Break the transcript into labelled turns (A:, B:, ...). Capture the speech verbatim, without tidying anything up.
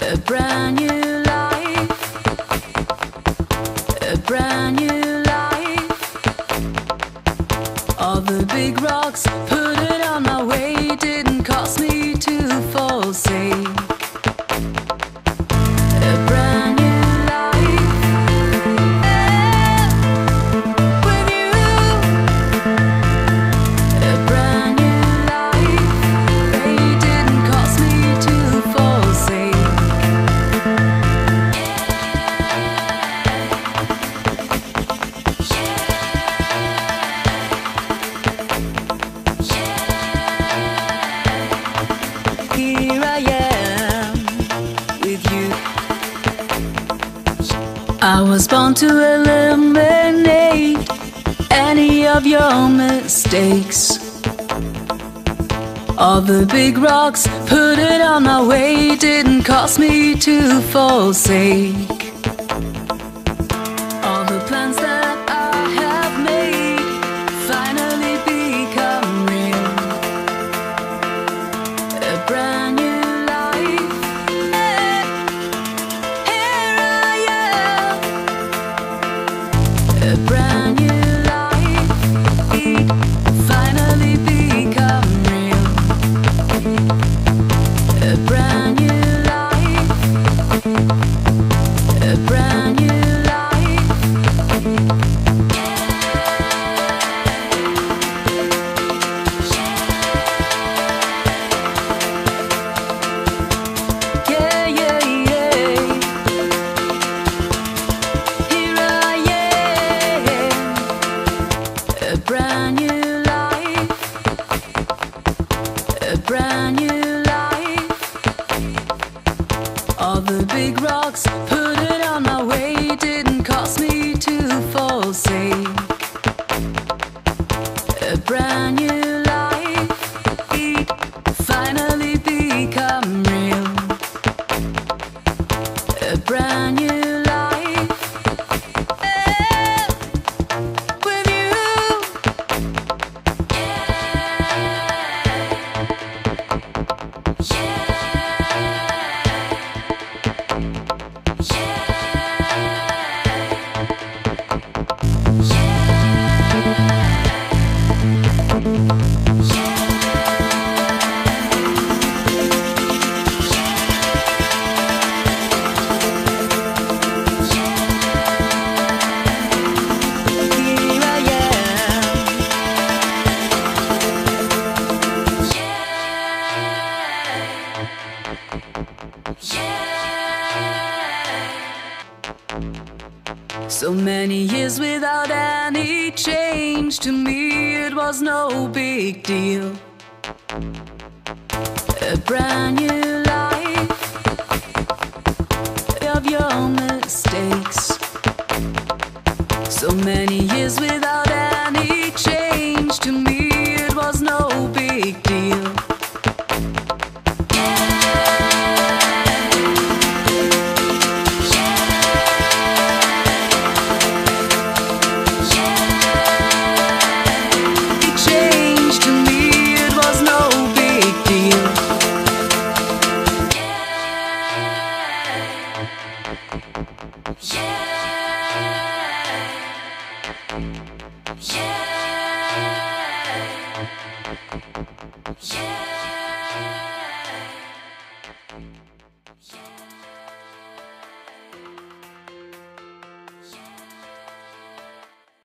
A: A brand new life, a brand new life. All the big rocks put it on my way, didn't cost me to forsake. A brand new life, yeah, with you. A brand new life, it didn't cost me to forsake. Here I am with you. I was born to eliminate any of your mistakes. All the big rocks put it on my way, didn't cost me to forsake. All the plans that I have made finally become real. A brand new life, yeah, here I am. A brand new life, it finally become real. A brand new life, a brand new life. Yeah, yeah, yeah. Here I am. A brand new life, a brand new life. All the big rocks put it on my way, didn't cost me to forsake. A brand new life, it finally become real. A brand new life, yeah, with you. Here I am. So many years without any change, to me it was no big deal. A brand new life of your mistakes. So many years without any change, to me it was no big deal. It changed, to me it was no big deal. Yeah. Yeah.